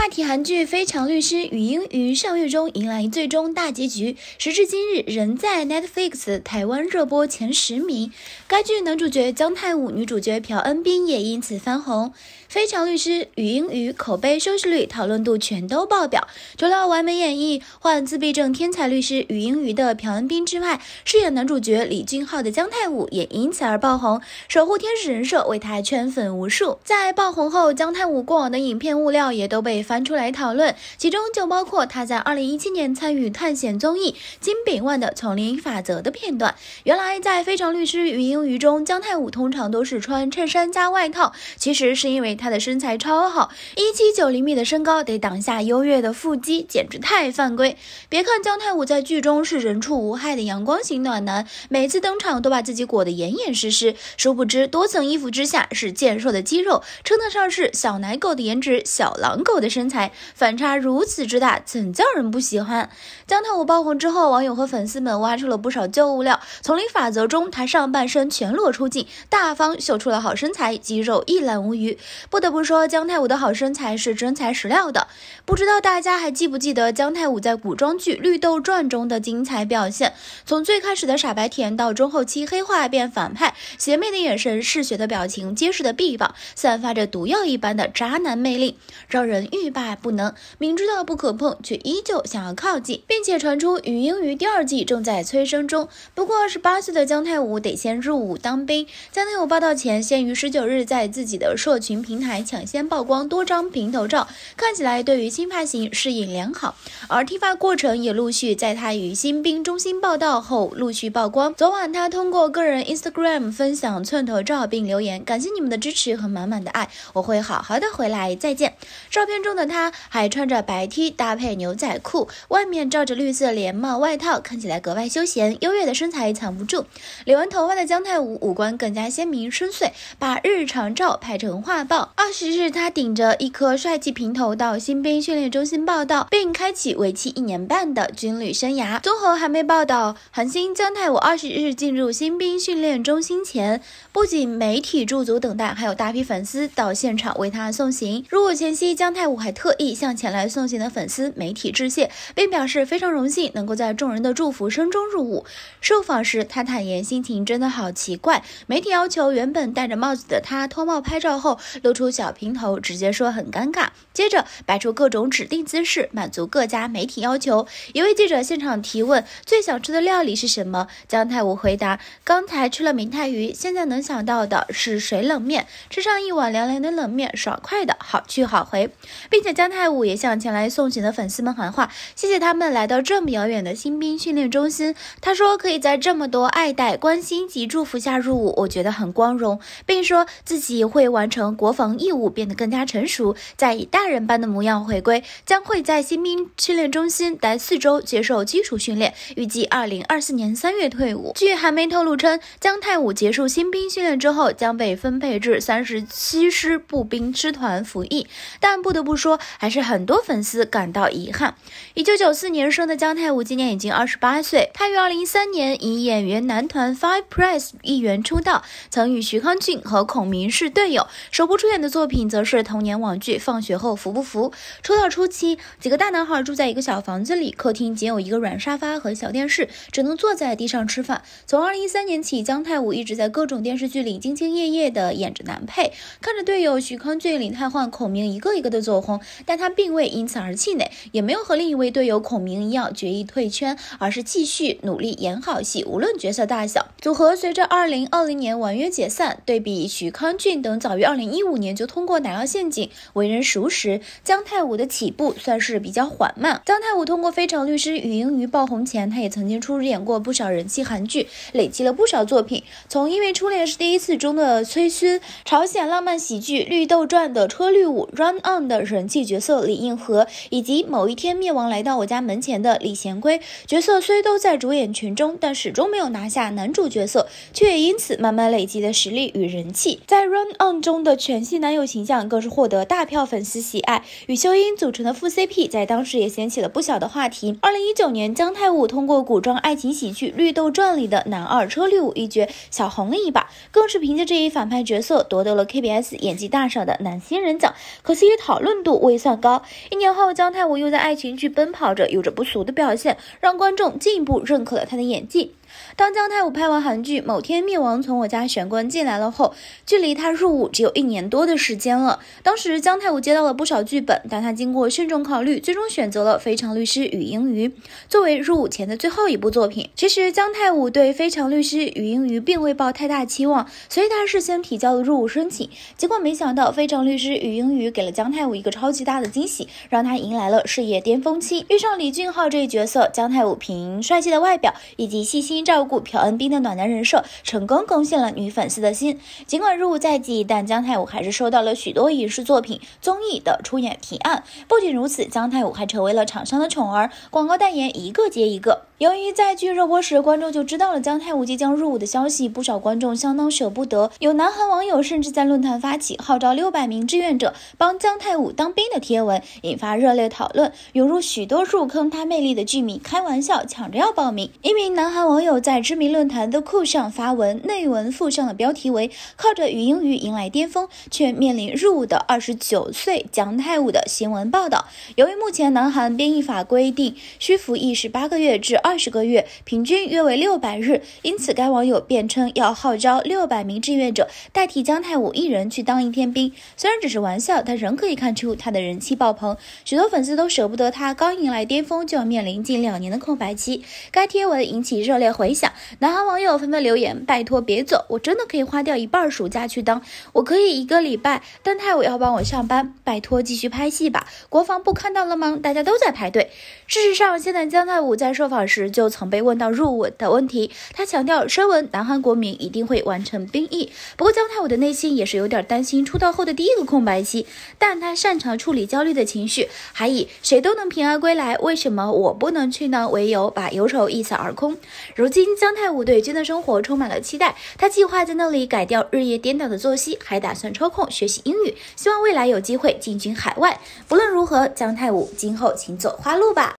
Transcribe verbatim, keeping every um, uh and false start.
话题韩剧《非常律师禹英禑》上月中迎来最终大结局，时至今日仍在 Netflix 台湾热播前十名。该剧男主角姜泰武、女主角朴恩斌也因此翻红。《非常律师禹英禑》口碑、收视率、讨论度全都爆表。除了完美演绎患自闭症天才律师禹英禑的朴恩斌之外，饰演男主角李俊浩的姜泰武也因此而爆红，守护天使人设为他圈粉无数。在爆红后，姜泰武过往的影片物料也都被翻出来讨论，其中就包括他在二零一七年参与探险综艺《金炳万的丛林法则》的片段。原来在《非常律师禹英禑》中，姜泰武通常都是穿衬衫加外套，其实是因为他的身材超好，一七九厘米的身高得挡下优越的腹肌，简直太犯规。别看姜泰武在剧中是人畜无害的阳光型暖男，每次登场都把自己裹得严严实实，殊不知多层衣服之下是健硕的肌肉，称得上是小奶狗的颜值，小狼狗的身材，反差如此之大，怎叫人不喜欢？姜泰武爆红之后，网友和粉丝们挖出了不少旧物料。丛林法则中，他上半身全裸出镜，大方秀出了好身材，肌肉一览无余。不得不说，姜泰武的好身材是真材实料的。不知道大家还记不记得姜泰武在古装剧《绿豆传》中的精彩表现？从最开始的傻白甜到中后期黑化变反派，邪魅的眼神、嗜血的表情、结实的臂膀，散发着毒药一般的渣男魅力，让人欲罢不能。明知道不可碰，却依旧想要靠近，并且传出禹英禑第二季正在催生中。不过二十八岁的姜泰武得先入伍当兵。姜泰武报道前先于十九日在自己的社群平台抢先曝光多张平头照，看起来对于新发型适应良好，而剃发过程也陆续在他与新兵中心报道后陆续曝光。昨晚他通过个人 Instagram 分享寸头照并留言，感谢你们的支持和满满的爱，我会好好的回来，再见。照片中的他还穿着白 T 搭配牛仔裤，外面罩着绿色连帽外套，看起来格外休闲，优越的身材藏不住。留完头发的姜泰武五官更加鲜明深邃，把日常照拍成画报。二十日他顶着一颗帅气平头到新兵训练中心报道，并开启为期一年半的军旅生涯。综合韩媒报道，韩星姜泰武二十日进入新兵训练中心前，不仅媒体驻足等待，还有大批粉丝到现场为他送行。入伍前夕，姜泰武还特意向前来送行的粉丝、媒体致谢，并表示非常荣幸能够在众人的祝福声中入伍。受访时，他坦言心情真的好奇怪，媒体要求原本戴着帽子的他脱帽拍照后露出小平头，直接说很尴尬，接着摆出各种指定姿势，满足各家媒体要求。一位记者现场提问最想吃的料理是什么，姜泰武回答刚才吃了明太鱼，现在能想到的是水冷面，吃上一碗凉凉的冷面，爽快的好去好回。并且姜泰武也向前来送行的粉丝们喊话，谢谢他们来到这么遥远的新兵训练中心。他说可以在这么多爱戴、关心及祝福下入伍，我觉得很光荣，并说自己会完成国防义务，变得更加成熟，再以大人般的模样回归，将会在新兵训练中心待四周接受基础训练，预计二零二四年三月退伍。据韩媒透露称，姜泰武结束新兵训练之后将被分配至三十七师步兵师团服役，但不得不说还是很多粉丝感到遗憾。一九九四年生的姜泰武今年已经二十八岁，他于二零一三年以演员男团 Five Press 一员出道，曾与徐康俊和孔明是队友，首部出演的作品则是童年网剧《放学后服不服》。出道初期，几个大男孩住在一个小房子里，客厅仅有一个软沙发和小电视，只能坐在地上吃饭。从二零一三年起，姜泰武一直在各种电视剧里兢兢业业地演着男配，看着队友徐康俊、李泰焕、孔明一个一个的走红，但他并未因此而气馁，也没有和另一位队友孔明一样决意退圈，而是继续努力演好戏，无论角色大小。组合随着二零二零年完约解散，对比许康俊等早于二零一五年就通过奶酪陷阱为人熟识，姜泰武的起步算是比较缓慢。姜泰武通过《非常律师禹英禑》爆红前，他也曾经出演过不少人气韩剧，累积了不少作品，从因为初恋是第一次中的崔勋、朝鲜浪漫喜剧《绿豆传》的车绿武、Run On 的人气角色李应和，以及某一天灭亡来到我家门前的李贤圭，角色虽都在主演群中，但始终没有拿下男主角色，却也因此慢慢累积了实力与人气。在 Run On 中的全系男友形象更是获得大票粉丝喜爱，与秀英组成的副 C P 在当时也掀起了不小的话题。二零一九年，姜泰武通过古装爱情喜剧《绿豆传》里的男二车绿武一角小红了一把，更是凭借这一反派角色夺得了 K B S 演技大赏的男新人奖。可惜讨论度度未算高。一年后，姜泰武又在爱情剧《奔跑着》有着不俗的表现，让观众进一步认可了他的演技。当姜泰武拍完韩剧《某天灭亡从我家玄关进来了》后，距离他入伍只有一年多的时间了。当时姜泰武接到了不少剧本，但他经过慎重考虑，最终选择了《非常律师禹英禑》作为入伍前的最后一部作品。其实姜泰武对《非常律师禹英禑》并未抱太大期望，所以他事先提交了入伍申请。结果没想到，《非常律师禹英禑》给了姜泰武一个超级大的惊喜，让他迎来了事业巅峰期。遇上李俊昊这一角色，姜泰武凭帅气的外表以及细心照顾朴恩斌的暖男人设，成功攻陷了女粉丝的心。尽管入伍在即，但姜泰武还是收到了许多影视作品、综艺的出演提案。不仅如此，姜泰武还成为了厂商的宠儿，广告代言一个接一个。由于在剧热播时，观众就知道了姜泰武即将入伍的消息，不少观众相当舍不得。有南韩网友甚至在论坛发起号召六百名志愿者帮姜泰武当兵的贴文，引发热烈讨论，涌入许多入坑他魅力的剧迷开玩笑抢着要报名。一名南韩网友在知名论坛的酷上发文，内文附上的标题为靠着禹英禑迎来巅峰，却面临入伍的二十九岁姜泰武的新闻报道。由于目前南韩编译法规定需服役十八个月至二十个月，平均约为六百日，因此该网友辩称要号召六百名志愿者代替姜泰武一人去当一天兵。虽然只是玩笑，但仍可以看出他的人气爆棚，许多粉丝都舍不得他刚迎来巅峰就要面临近两年的空白期。该贴文引起热烈回响，南韩网友纷纷留言：拜托别走，我真的可以花掉一半暑假去当，我可以一个礼拜，但泰武要帮我上班，拜托继续拍戏吧。国防部看到了吗？大家都在排队。事实上，现在姜泰武在受访时就曾被问到入伍的问题，他强调声闻南韩国民一定会完成兵役。不过姜泰武的内心也是有点担心出道后的第一个空白期，但他擅长处理焦虑的情绪，还以谁都能平安归来，为什么我不能去呢为由，把忧愁一扫而空。如今姜泰武对军的生活充满了期待，他计划在那里改掉日夜颠倒的作息，还打算抽空学习英语，希望未来有机会进军海外。不论如何，姜泰武今后请走花路吧。